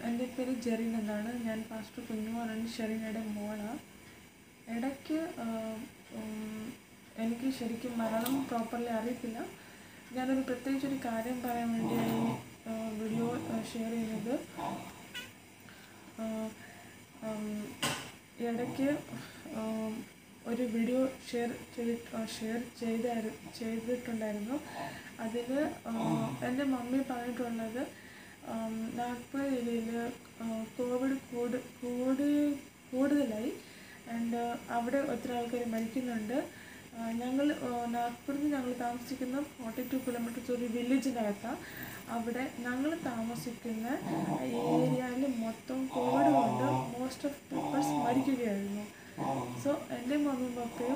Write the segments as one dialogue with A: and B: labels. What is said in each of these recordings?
A: എൻ്റെ പേര് ജെറിൻ എന്നാണ്. ഞാൻ പാസ്റ്റർ കുഞ്ഞുമോനാണ്, ഷെറിനയുടെ മോളാണ്. ഇടയ്ക്ക് എനിക്ക് ശരിക്കും മലയാളം പ്രോപ്പർലി അറിയത്തില്ല. ഞാനൊരു പ്രത്യേകിച്ചൊരു കാര്യം പറയാൻ വേണ്ടിയായി വീഡിയോ ഷെയർ ചെയ്യുന്നത്. ഇടയ്ക്ക് ഒരു വീഡിയോ ഷെയർ ചെയ്തിട്ടുണ്ടായിരുന്നു. അതിൽ എൻ്റെ മമ്മി പറഞ്ഞിട്ടുള്ളത് നാഗ്പൂർ ഏരിയയിൽ കോവിഡ് കൂടുതലായി ആൻഡ് അവിടെ ഒത്തിരി ആൾക്കാർ മരിക്കുന്നുണ്ട്. നാഗ്പൂരിൽ നിന്ന് ഞങ്ങൾ താമസിക്കുന്ന 42 കിലോമീറ്റേഴ്സ് ഒരു വില്ലേജിനകത്താണ്. അവിടെ ഞങ്ങൾ താമസിക്കുന്ന ഏരിയയിൽ മൊത്തം കോവിഡ് കൊണ്ട് മോസ്റ്റ് ഓഫ് പീപ്പിൾസ് മരിക്കുകയായിരുന്നു. സോ എൻ്റെ മമ്മിയും പപ്പയും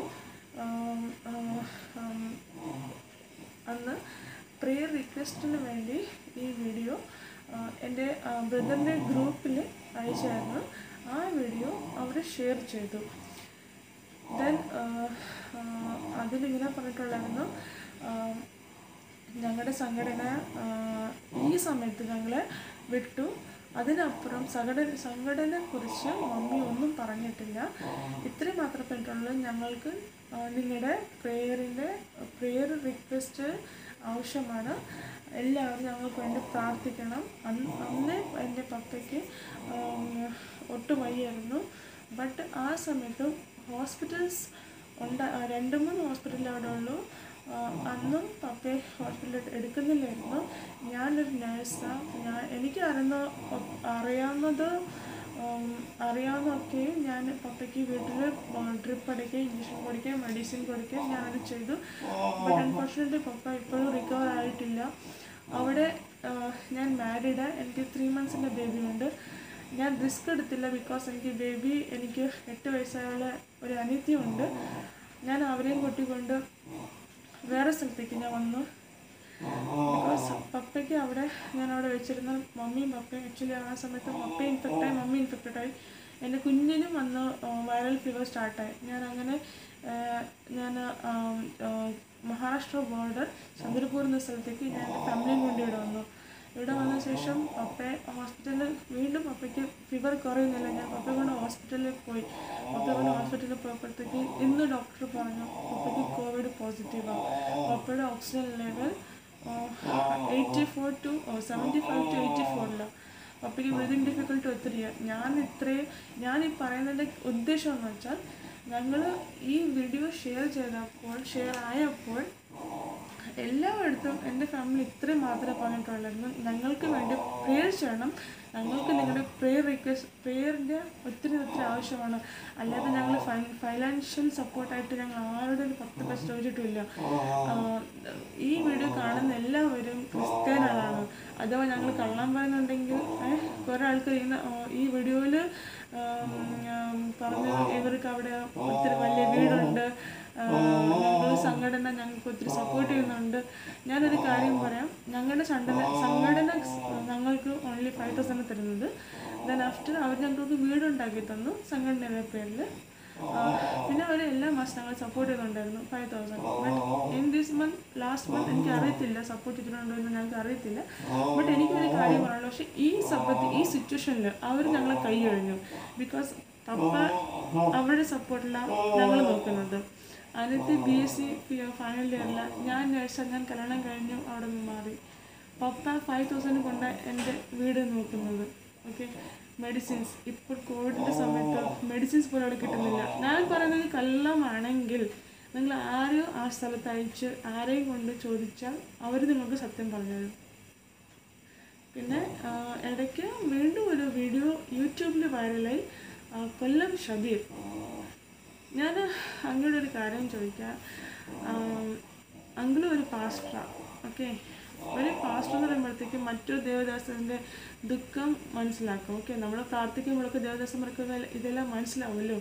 A: അന്ന് പ്രെയർ റിക്വസ്റ്റിന് വേണ്ടി ഈ വീഡിയോ എൻ്റെ ബ്രദറിൻ്റെ ഗ്രൂപ്പിൽ അയച്ചായിരുന്നു. ആ വീഡിയോ അവർ ഷെയർ ചെയ്തു. ദെൻ അതിലിങ്ങനെ പറഞ്ഞിട്ടുണ്ടായിരുന്നു, ഞങ്ങളുടെ സംഘടന ഈ സമയത്ത് ഞങ്ങളെ വിട്ടു. അതിനപ്പുറം സംഘടനയെക്കുറിച്ച് മമ്മി ഒന്നും പറഞ്ഞിട്ടില്ല. ഇത്രയും മാത്രം പറഞ്ഞിട്ടുള്ളൂ, ഞങ്ങൾക്ക് നിങ്ങളുടെ പ്രെയർ റിക്വസ്റ്റ് ആവശ്യമാണ്, എല്ലാവരും ഞങ്ങൾക്ക് വേണ്ടി പ്രാർത്ഥിക്കണം. അന്ന് എൻ്റെ പപ്പയ്ക്ക് ഒട്ടും വയ്യായിരുന്നു. ബട്ട് ആ സമയത്തും ഹോസ്പിറ്റൽസ് 2-3 ഹോസ്പിറ്റലിൽ അവിടെ ഉള്ളൂ. അന്നും പപ്പയെ ഹോസ്പിറ്റലിൽ എടുക്കുന്നില്ലായിരുന്നു. ഞാനൊരു നേഴ്സാണ്. എനിക്ക് അറിയാവുന്നതൊക്കെയും ഞാൻ പപ്പയ്ക്ക് വീട്ടിൽ ഡ്രിപ്പ് അടിക്കുക, ഇഞ്ചക്ഷൻ കൊടുക്കുക, മെഡിസിൻ കൊടുക്കുക ഞാനത് ചെയ്തു. ബട്ട് അൺഫോർച്യുനേറ്റ്ലി പപ്പ ഇപ്പോഴും റിക്കവർ ആയിട്ടില്ല. അവിടെ ഞാൻ മാരീഡ്, എനിക്ക് 3 months ബേബിയുണ്ട്. ഞാൻ റിസ്ക് എടുത്തില്ല, ബിക്കോസ് എനിക്ക് 8 വയസ്സായുള്ള ഒരു അനിയത്തിയുണ്ട്. ഞാൻ അവരെയും കൂട്ടിക്കൊണ്ട് വേറെ സ്ഥലത്തേക്ക് ഞാൻ വന്നു. ബിക്കോസ് പപ്പയ്ക്ക് ഞാൻ അവിടെ വെച്ചിരുന്ന മമ്മിയും പപ്പയും ആക്ച്വലി ആ സമയത്ത് പപ്പയും ഇൻഫെക്റ്റായി, മമ്മി ഇൻഫെക്റ്റഡായി. എൻ്റെ കുഞ്ഞിനും വന്ന് വൈറൽ ഫീവർ സ്റ്റാർട്ടായി. ഞാൻ മഹാരാഷ്ട്ര ബോർഡർ ചന്ദ്രപൂർ എന്ന സ്ഥലത്തേക്ക് ഞാൻ എൻ്റെ ഫാമിലിയും കൊണ്ട് ഇവിടെ വന്ന ശേഷം വീണ്ടും പപ്പയ്ക്ക് ഫീവർ കുറയുന്നില്ല. ഞാൻ പപ്പയെ കൊണ്ട് ഹോസ്പിറ്റലിൽ പോയി. പോയപ്പോഴത്തേക്ക് ഇന്ന് ഡോക്ടർ പറഞ്ഞു പപ്പയ്ക്ക് കോവിഡ് പോസിറ്റീവാണ്. പപ്പയുടെ ഓക്സിജൻ ലെവൽ 75 to 84. പപ്പയ്ക്ക് ബ്രീതിങ് ഡിഫിക്കൽട്ടി ഒത്തിരിയാണ്. ഞാൻ ഈ പറയുന്നതിൻ്റെ ഉദ്ദേശം എന്ന് വെച്ചാൽ, ഞങ്ങൾ ഈ വീഡിയോ ഷെയർ ആയപ്പോൾ എല്ലായിടത്തും എൻ്റെ ഫാമിലി ഇത്രയും മാത്രമേ പറഞ്ഞിട്ടുള്ളായിരുന്നു, ഞങ്ങൾക്ക് വേണ്ടി പ്രെയർ ചെയ്യണം, ഞങ്ങൾക്ക് നിങ്ങളുടെ പ്രെയറിൻ്റെ ഒത്തിരി ആവശ്യമാണ്. അല്ലാതെ ഞങ്ങൾ ഫൈനാൻഷ്യൽ സപ്പോർട്ടായിട്ട് ഞങ്ങൾ ആരുടെ ഒരു 10 പൈസ ചോദിച്ചിട്ടില്ല. ഈ വീഡിയോ കാണുന്ന എല്ലാവരും ക്രിസ്ത്യാനികളാണ്. അഥവാ ഞങ്ങൾ കള്ളം പറയുന്നുണ്ടെങ്കിൽ കുറേ ആൾക്കാർ ഈ വീഡിയോയിൽ പറഞ്ഞു ഇവർക്ക് അവിടെ ഒത്തിരി വലിയ വീടുണ്ട്, സംഘടന ഞങ്ങൾക്ക് ഒത്തിരി സപ്പോർട്ട് ചെയ്യുന്നുണ്ട്. ഞാനൊരു കാര്യം പറയാം, ഞങ്ങളുടെ സംഘടന ഞങ്ങൾക്ക് ഓൺലി 5,000 തരുന്നത്. ദെൻ ആഫ്റ്റർ അവർ ഞങ്ങൾക്ക് വീടുണ്ടാക്കി തന്നു സംഘടനയുടെ പേരിൽ. പിന്നെ അവർ എല്ലാ മാസം ഞങ്ങൾ സപ്പോർട്ട് ചെയ്യുന്നുണ്ടായിരുന്നു 5,000. But in this last month എനിക്ക് അറിയത്തില്ല സപ്പോർട്ട് ചെയ്തിട്ടുണ്ടോ എന്ന് ഞങ്ങൾക്ക് അറിയത്തില്ല. ബട്ട് എനിക്കൊരു കാര്യം പറയാനുള്ളൂ, പക്ഷേ ഈ സിറ്റുവേഷനിൽ അവർ ഞങ്ങളെ കൈ കഴിഞ്ഞു. ബിക്കോസ് പപ്പ അവരുടെ സപ്പോർട്ടിലാണ് ഞങ്ങൾ നോക്കുന്നത്. അതിനകത്ത് BSc ഫൈനൽ ഇയറില്ല. ഞാൻ നേഴ്സാണ്, ഞാൻ കല്യാണം കഴിഞ്ഞു അവിടെ നിന്ന് മാറി. പപ്പ 5,000 കൊണ്ട് എൻ്റെ വീട് നോക്കുന്നത്. ഓക്കെ, മെഡിസിൻസ് ഇപ്പോൾ കോവിഡിൻ്റെ സമയത്ത് മെഡിസിൻസ് പോലും അവിടെ കിട്ടുന്നില്ല. ഞാൻ പറയുന്നത് കള്ളമാണെങ്കിൽ നിങ്ങൾ ആരെയോ ആ സ്ഥലത്ത് അയച്ച് ആരെയും കൊണ്ട് ചോദിച്ചാൽ അവർ നിങ്ങൾക്ക് സത്യം പറഞ്ഞുതരും. പിന്നെ ഇടയ്ക്ക് വീണ്ടും ഒരു വീഡിയോ യൂട്യൂബിൽ വൈറലായി, കൊല്ലം ഷബീർ. ഞാൻ അങ്ങോട്ട് ഒരു കാര്യം ചോദിക്കാം. അങ്കിളും ഒരു പാസ്റ്ററാണ്. ഓക്കെ, ഒരു പാസ്റ്റർ എന്ന് പറയുമ്പോഴത്തേക്ക് മറ്റൊരു ദേവദാസൻ്റെ ദുഃഖം മനസ്സിലാക്കും. ഓക്കെ, നമ്മൾ പ്രാർത്ഥിക്കുമ്പോഴൊക്കെ ദേവദാസന്മാർക്ക് ഇതെല്ലാം മനസ്സിലാവുമല്ലോ.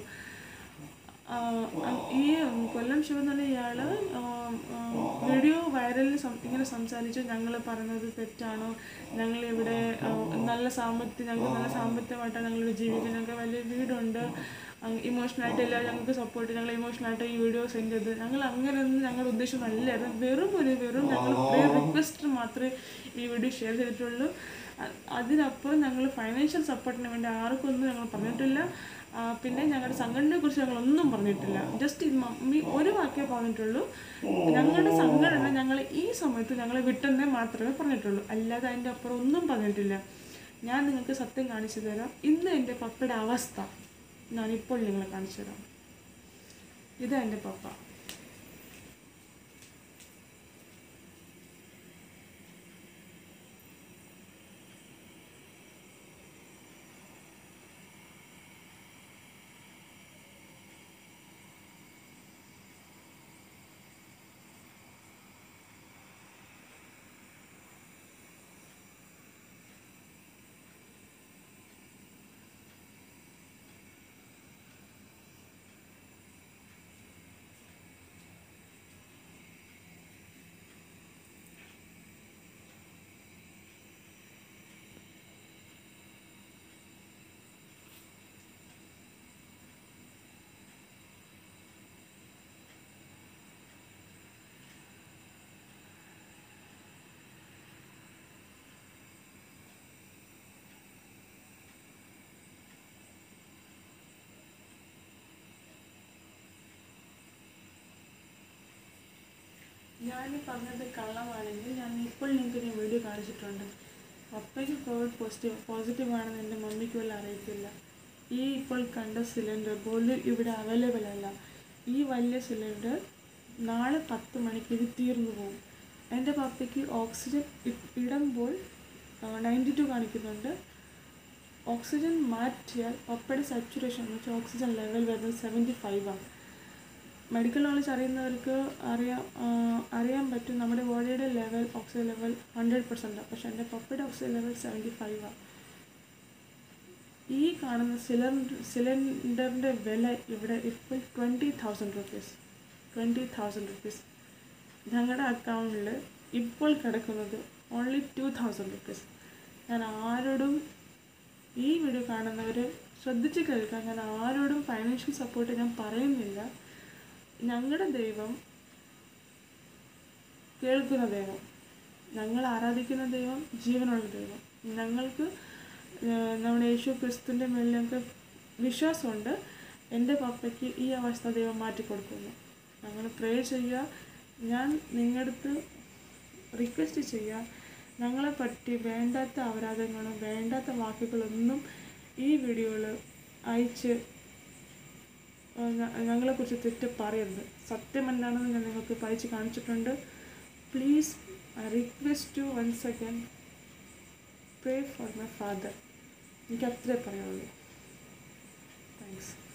A: ഈ കൊല്ലം ശിവ എന്ന് പറഞ്ഞ ഇയാൾ വീഡിയോ വൈറലിൽ ഇങ്ങനെ സംസാരിച്ചു, ഞങ്ങൾ പറയുന്നത് തെറ്റാണോ, ഞങ്ങളിവിടെ ഞങ്ങൾക്ക് നല്ല സാമ്പത്തികമായിട്ടാണ് ഞങ്ങളിവിടെ ജീവിക്കുന്നത്, ഞങ്ങൾക്ക് വലിയ വീടുണ്ട്, ഇമോഷണലായിട്ടില്ല ഞങ്ങൾക്ക് സപ്പോർട്ട്, ഞങ്ങൾ ഇമോഷണലായിട്ട് ഈ വീഡിയോ സെൻഡ് ചെയ്ത് ഞങ്ങൾ അങ്ങനെയൊന്നും ഞങ്ങളുടെ ഉദ്ദേശം നല്ലതായിരുന്നു. വെറും ഞങ്ങൾ റിക്വസ്റ്റ് മാത്രമേ ഈ വീഡിയോ ഷെയർ ചെയ്തിട്ടുള്ളൂ. അതിനപ്പുറം ഞങ്ങൾ ഫൈനാൻഷ്യൽ സപ്പോർട്ടിന് വേണ്ടി ആർക്കൊന്നും ഞങ്ങൾ പറഞ്ഞിട്ടില്ല. പിന്നെ ഞങ്ങളുടെ സംഘടനയെക്കുറിച്ച് ഞങ്ങളൊന്നും പറഞ്ഞിട്ടില്ല. ജസ്റ്റ് മമ്മി ഒരു വാക്കേ പറഞ്ഞിട്ടുള്ളൂ, ഞങ്ങളുടെ സംഘടന ഞങ്ങൾ ഈ സമയത്ത് ഞങ്ങളെ വിട്ടെന്നേ മാത്രമേ പറഞ്ഞിട്ടുള്ളൂ. അല്ലാതെ അതിൻ്റെ അപ്പുറം ഒന്നും പറഞ്ഞിട്ടില്ല. ഞാൻ നിങ്ങൾക്ക് സത്യം കാണിച്ചു തരാം. ഇന്ന് എൻ്റെ പപ്പയുടെ അവസ്ഥ ഞാനിപ്പോൾ നിങ്ങളെ കാണിച്ചു തരാം. ഇതാ എൻ്റെ പപ്പ. ഞാൻ പറഞ്ഞത് കള്ളമാണെങ്കിൽ ഞാൻ ഇപ്പോൾ നിങ്ങൾക്ക് ഞാൻ വീഡിയോ കാണിച്ചിട്ടുണ്ട്. പപ്പയ്ക്ക് കോവിഡ് പോസിറ്റീവ് ആണെന്ന് എൻ്റെ മമ്മിക്ക് വല്ല അറിയത്തില്ല. ഈ ഇപ്പോൾ കണ്ട സിലിണ്ടർ പോലും ഇവിടെ അവൈലബിൾ അല്ല. ഈ വലിയ സിലിണ്ടർ നാളെ 10 മണിക്ക് ഇത് തീർന്നു പോകും. എൻ്റെ പപ്പയ്ക്ക് ഓക്സിജൻ ഇടുമ്പോൾ 92 കാണിക്കുന്നുണ്ട്. ഓക്സിജൻ മാറ്റിയാൽ പപ്പയുടെ സാച്ചുറേഷൻ എന്ന് വെച്ചാൽ ഓക്സിജൻ ലെവൽ വരുന്നത് 75 ആണ്. മെഡിക്കൽ നോളജ് അറിയുന്നവർക്ക് അറിയാൻ പറ്റും നമ്മുടെ ബോഡിയുടെ ലെവൽ ഓക്സിജൻ ലെവൽ 100%. പക്ഷെ എൻ്റെ പപ്പയുടെ ഓക്സിജൻ ലെവൽ 75 ആണ്. ഈ കാണുന്ന സിലിണ്ടറിൻ്റെ വില ഇവിടെ ഇപ്പോൾ 20,000 rupees. 20,000 rupees. ഞങ്ങളുടെ അക്കൗണ്ടിൽ ഇപ്പോൾ കിടക്കുന്നത് ഓൺലി 2,000 rupees. ഞാൻ ആരോടും ഈ വീഡിയോ കാണുന്നവർ ശ്രദ്ധിച്ച് കേൾക്കാൻ, ഞാൻ ആരോടും ഫൈനാൻഷ്യൽ സപ്പോർട്ട് ഞാൻ പറയുന്നില്ല. ഞങ്ങളുടെ ദൈവം കേൾക്കുന്ന ദൈവം, ഞങ്ങൾ ആരാധിക്കുന്ന ദൈവം ജീവനുള്ള ദൈവം. ഞങ്ങൾക്ക് നമ്മുടെ യേശു ക്രിസ്തുവിൻ്റെ മേൽ ഞങ്ങൾക്ക് വിശ്വാസമുണ്ട്. എൻ്റെ പപ്പയ്ക്ക് ഈ അവസ്ഥ ദൈവം മാറ്റിക്കൊടുക്കുന്നു. ഞങ്ങൾ പ്രേ ചെയ്യുക. ഞാൻ നിങ്ങളുടെ അടുത്ത് റിക്വസ്റ്റ് ചെയ്യുക, ഞങ്ങളെപ്പറ്റി വേണ്ടാത്ത അപരാധങ്ങളും വേണ്ടാത്ത വാക്കുകളൊന്നും ഈ വീഡിയോയിൽ അയച്ച് ഞങ്ങളെക്കുറിച്ച് തെറ്റ് പറയരുത്. സത്യം എന്താണെന്ന് ഞാൻ നിങ്ങൾക്ക് വായിച്ച് കാണിച്ചിട്ടുണ്ട്. Please I request you once again pray for my father. എനിക്ക് അത്രേ പറയാനുള്ളൂ. താങ്ക്സ്.